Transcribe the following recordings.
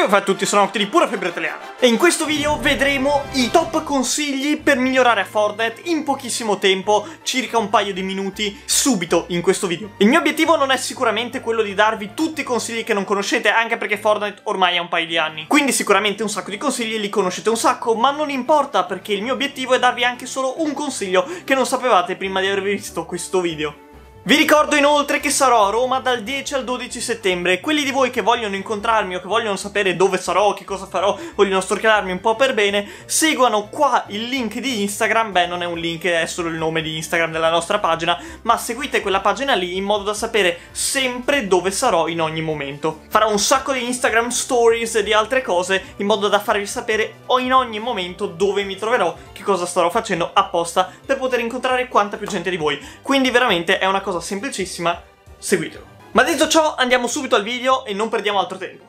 Io fa tutti, sono occhi di pura febbre italiana. E in questo video vedremo i top consigli per migliorare a Fortnite in pochissimo tempo, circa un paio di minuti, subito in questo video. Il mio obiettivo non è sicuramente quello di darvi tutti i consigli che non conoscete, anche perché Fortnite ormai ha un paio di anni. Quindi sicuramente un sacco di consigli li conoscete un sacco, ma non importa perché il mio obiettivo è darvi anche solo un consiglio che non sapevate prima di aver visto questo video. Vi ricordo inoltre che sarò a Roma dal 10 al 12 settembre. Quelli di voi che vogliono incontrarmi o che vogliono sapere dove sarò, che cosa farò, vogliono stalkerarmi un po' per bene, seguano qua il link di Instagram. Beh, non è un link, è solo il nome di Instagram della nostra pagina, ma seguite quella pagina lì in modo da sapere sempre dove sarò in ogni momento. Farò un sacco di Instagram stories e di altre cose in modo da farvi sapere in ogni momento dove mi troverò, che cosa starò facendo apposta per poter incontrare quanta più gente di voi. Quindi veramente è una cosa semplicissima, seguitelo. Ma detto ciò, andiamo subito al video e non perdiamo altro tempo.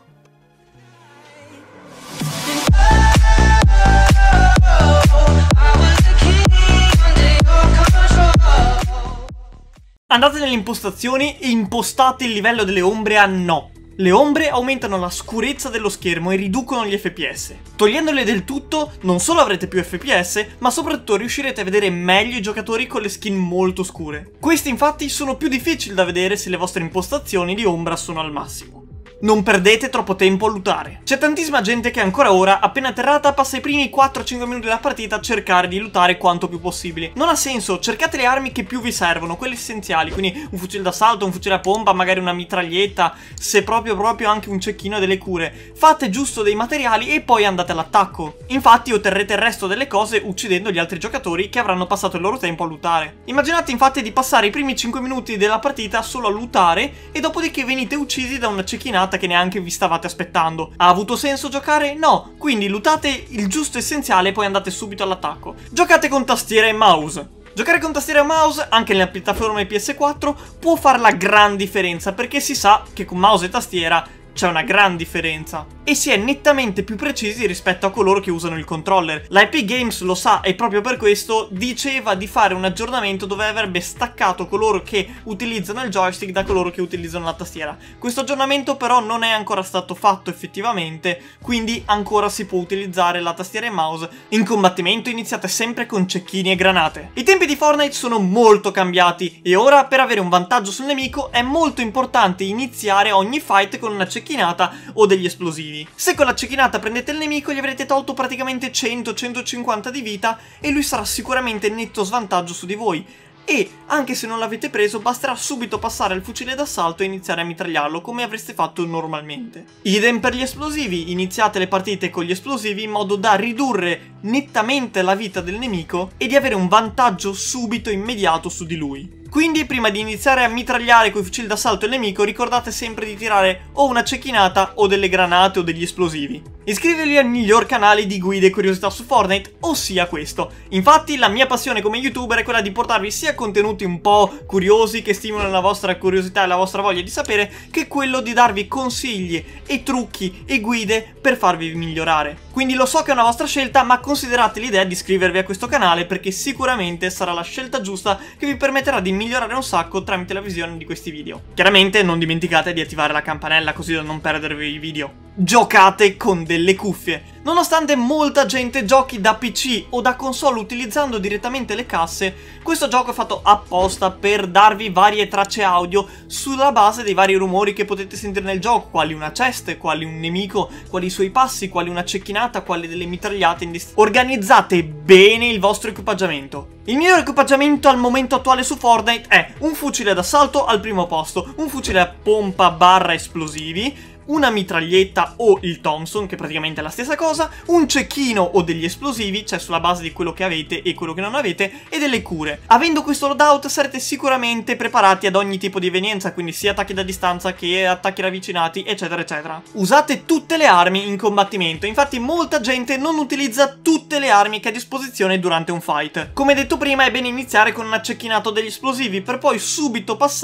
Andate nelle impostazioni e impostate il livello delle ombre a no. Le ombre aumentano la scurezza dello schermo e riducono gli FPS. Togliendole del tutto, non solo avrete più FPS, ma soprattutto riuscirete a vedere meglio i giocatori con le skin molto scure. Questi infatti sono più difficili da vedere se le vostre impostazioni di ombra sono al massimo. Non perdete troppo tempo a lootare. C'è tantissima gente che ancora ora, appena atterrata, passa i primi 4-5 minuti della partita a cercare di lootare quanto più possibile. Non ha senso, cercate le armi che più vi servono, quelle essenziali, quindi un fucile d'assalto, un fucile a pompa, magari una mitraglietta, se proprio anche un cecchino e delle cure. Fate giusto dei materiali e poi andate all'attacco. Infatti otterrete il resto delle cose uccidendo gli altri giocatori che avranno passato il loro tempo a lootare. Immaginate infatti di passare i primi 5 minuti della partita solo a lootare e dopodiché venite uccisi da una cecchinata che neanche vi stavate aspettando. Ha avuto senso giocare? No, quindi lootate il giusto essenziale e poi andate subito all'attacco. Giocate con tastiera e mouse. Giocare con tastiera e mouse, anche nelle piattaforme PS4, può fare la gran differenza, perché si sa che con mouse e tastiera c'è una gran differenza e si è nettamente più precisi rispetto a coloro che usano il controller. La Epic Games lo sa e proprio per questo diceva di fare un aggiornamento dove avrebbe staccato coloro che utilizzano il joystick da coloro che utilizzano la tastiera. Questo aggiornamento però non è ancora stato fatto effettivamente, quindi ancora si può utilizzare la tastiera e mouse. In combattimento iniziate sempre con cecchini e granate. I tempi di Fortnite sono molto cambiati e ora per avere un vantaggio sul nemico è molto importante iniziare ogni fight con una cecchinata o degli esplosivi. Se con la cecchinata prendete il nemico gli avrete tolto praticamente 100-150 di vita e lui sarà sicuramente in netto svantaggio su di voi. E, anche se non l'avete preso, basterà subito passare al fucile d'assalto e iniziare a mitragliarlo come avreste fatto normalmente. Idem per gli esplosivi, iniziate le partite con gli esplosivi in modo da ridurre nettamente la vita del nemico e di avere un vantaggio subito immediato su di lui. Quindi prima di iniziare a mitragliare coi fucili d'assalto il nemico ricordate sempre di tirare o una cecchinata o delle granate o degli esplosivi. Iscrivetevi al miglior canale di guide e curiosità su Fortnite, ossia questo. Infatti la mia passione come youtuber è quella di portarvi sia contenuti un po' curiosi che stimolano la vostra curiosità e la vostra voglia di sapere, che quello di darvi consigli e trucchi e guide per farvi migliorare. Quindi lo so che è una vostra scelta, ma considerate l'idea di iscrivervi a questo canale perché sicuramente sarà la scelta giusta che vi permetterà di migliorare un sacco tramite la visione di questi video. Chiaramente non dimenticate di attivare la campanella così da non perdervi i video. Giocate con delle cuffie. Nonostante molta gente giochi da PC o da console utilizzando direttamente le casse, questo gioco è fatto apposta per darvi varie tracce audio sulla base dei vari rumori che potete sentire nel gioco, quali una chest, quali un nemico, quali i suoi passi, quali una cecchinata, quali delle mitragliate. Organizzate bene il vostro equipaggiamento. Il miglior equipaggiamento al momento attuale su Fortnite è un fucile d'assalto al primo posto, un fucile a pompa barra esplosivi, una mitraglietta o il Thompson, che praticamente è la stessa cosa, un cecchino o degli esplosivi, cioè sulla base di quello che avete e quello che non avete, e delle cure. Avendo questo loadout sarete sicuramente preparati ad ogni tipo di evenienza, quindi sia attacchi da distanza che attacchi ravvicinati, eccetera eccetera. Usate tutte le armi in combattimento, infatti molta gente non utilizza tutte le armi che ha a disposizione durante un fight. Come detto prima, è bene iniziare con una cecchinata degli esplosivi per poi subito passare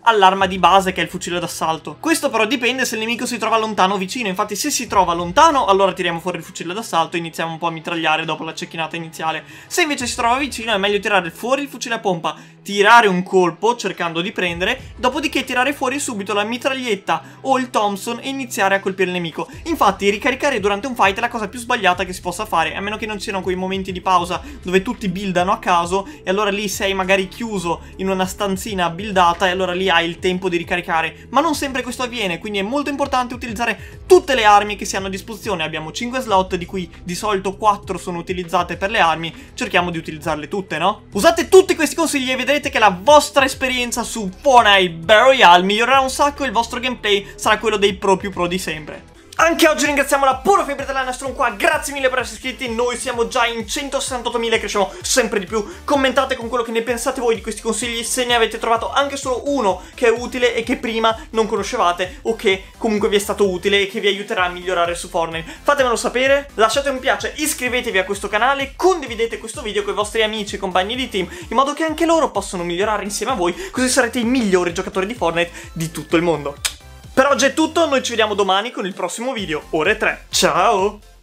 all'arma di base che è il fucile d'assalto. Questo però dipende se il nemico si trova lontano o vicino, infatti se si trova lontano allora tiriamo fuori il fucile d'assalto e iniziamo un po' a mitragliare dopo la cecchinata iniziale. Se invece si trova vicino è meglio tirare fuori il fucile a pompa, tirare un colpo cercando di prendere, dopodiché tirare fuori subito la mitraglietta o il Thompson e iniziare a colpire il nemico. Infatti ricaricare durante un fight è la cosa più sbagliata che si possa fare, a meno che non siano quei momenti di pausa dove tutti buildano a caso e allora lì sei magari chiuso in una stanzina buildata e allora lì hai il tempo di ricaricare, ma non sempre questo avviene, quindi è molto importante utilizzare tutte le armi che si hanno a disposizione. Abbiamo 5 slot, di cui di solito 4 sono utilizzate per le armi, cerchiamo di utilizzarle tutte, no? Usate tutti questi consigli e vedrete che la vostra esperienza su Fortnite Battle Royale migliorerà un sacco e il vostro gameplay sarà quello dei pro più pro di sempre. Anche oggi ringraziamo la Puro Febbre dell'Anastron qua, grazie mille per essere iscritti, noi siamo già in 168.000 e cresciamo sempre di più. Commentate con quello che ne pensate voi di questi consigli, se ne avete trovato anche solo uno che è utile e che prima non conoscevate o che comunque vi è stato utile e che vi aiuterà a migliorare su Fortnite. Fatemelo sapere, lasciate un mi piace, iscrivetevi a questo canale, condividete questo video con i vostri amici e compagni di team in modo che anche loro possano migliorare insieme a voi, così sarete i migliori giocatori di Fortnite di tutto il mondo. Per oggi è tutto, noi ci vediamo domani con il prossimo video, ore 3. Ciao!